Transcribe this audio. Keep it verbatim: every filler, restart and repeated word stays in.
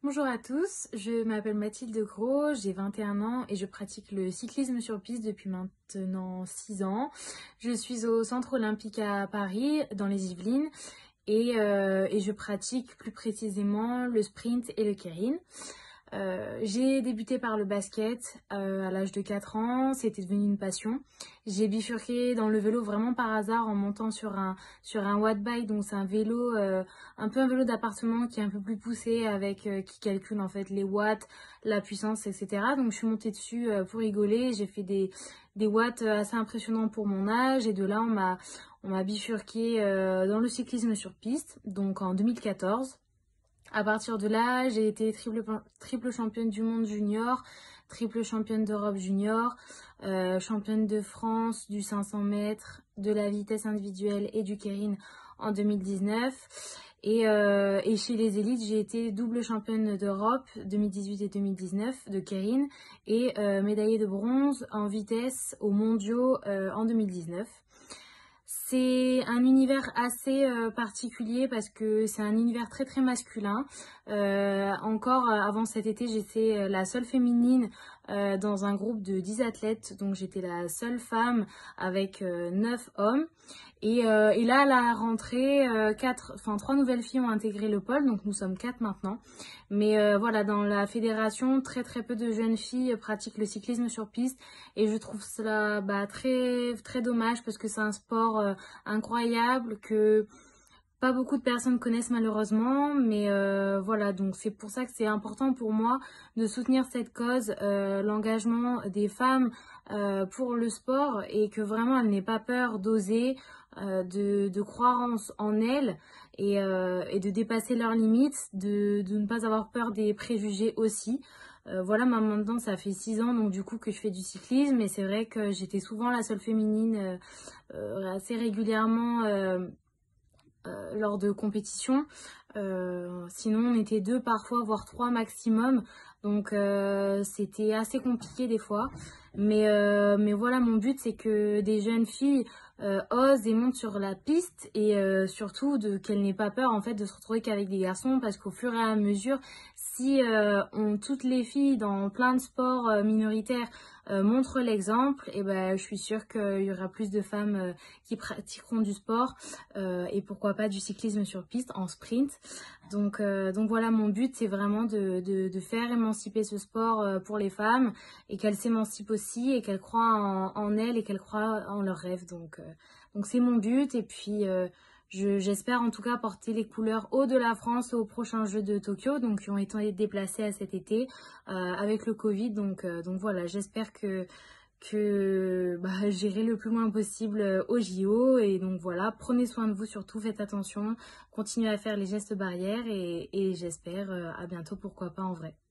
Bonjour à tous, je m'appelle Mathilde Gros, j'ai vingt et un ans et je pratique le cyclisme sur piste depuis maintenant six ans. Je suis au Centre Olympique à Paris, dans les Yvelines, et, euh, et je pratique plus précisément le sprint et le keirin. Euh, j'ai débuté par le basket euh, à l'âge de quatre ans, c'était devenu une passion. J'ai bifurqué dans le vélo vraiment par hasard en montant sur un sur un watt bike, donc c'est un vélo euh, un peu un vélo d'appartement qui est un peu plus poussé avec euh, qui calcule en fait les watts, la puissance, et cetera. Donc je suis montée dessus euh, pour rigoler, j'ai fait des des watts assez impressionnants pour mon âge et de là on m'a on m'a bifurqué euh, dans le cyclisme sur piste, donc en deux mille quatorze. À partir de là, j'ai été triple, triple championne du monde junior, triple championne d'Europe junior, euh, championne de France du cinq cents mètres, de la vitesse individuelle et du keirin en deux mille dix-neuf. Et, euh, et chez les élites, j'ai été double championne d'Europe deux mille dix-huit et deux mille dix-neuf de keirin et euh, médaillée de bronze en vitesse aux mondiaux euh, en deux mille dix-neuf. C'est un univers assez euh, particulier parce que c'est un univers très très masculin. Euh, encore euh, avant cet été, j'étais euh, la seule féminine euh, dans un groupe de dix athlètes. Donc j'étais la seule femme avec euh, neuf hommes. Et, euh, et là, à la rentrée, euh, quatre, enfin trois nouvelles filles ont intégré le pôle, donc nous sommes quatre maintenant. Mais euh, voilà, dans la fédération, très très peu de jeunes filles pratiquent le cyclisme sur piste, et je trouve cela bah, très très dommage parce que c'est un sport euh, incroyable que pas beaucoup de personnes connaissent malheureusement, mais euh, voilà, donc c'est pour ça que c'est important pour moi de soutenir cette cause, euh, l'engagement des femmes euh, pour le sport, et que vraiment elles n'aient pas peur d'oser, euh, de, de croire en, en elles, et, euh, et de dépasser leurs limites, de, de ne pas avoir peur des préjugés aussi. Euh, voilà, moi maintenant ça fait six ans donc du coup que je fais du cyclisme, et c'est vrai que j'étais souvent la seule féminine euh, euh, assez régulièrement euh, Euh, lors de compétitions. Euh, sinon, on était deux parfois, voire trois maximum. Donc, euh, c'était assez compliqué des fois. Mais, euh, mais voilà, mon but, c'est que des jeunes filles euh, osent et montent sur la piste, et euh, surtout de qu'elles n'aient pas peur en fait de se retrouver qu'avec des garçons, parce qu'au fur et à mesure, si euh, on, toutes les filles dans plein de sports euh, minoritaires euh, montrent l'exemple, et ben je suis sûre qu'il y aura plus de femmes euh, qui pratiqueront du sport, euh, et pourquoi pas du cyclisme sur piste en sprint. Donc, euh, donc voilà, mon but c'est vraiment de, de, de faire émanciper ce sport euh, pour les femmes, et qu'elles s'émancipent aussi, et qu'elles croient en, en elles, et qu'elles croient en leurs rêves. Donc, euh, donc c'est mon but, et puis euh, je, j'espère en tout cas porter les couleurs haut de la France aux prochains Jeux de Tokyo, donc qui ont été déplacés à cet été euh, avec le Covid. Donc, euh, donc voilà, j'espère que que bah, j'irai le plus loin possible au J O. Et donc voilà, prenez soin de vous surtout, faites attention, continuez à faire les gestes barrières, et, et j'espère euh, à bientôt, pourquoi pas en vrai.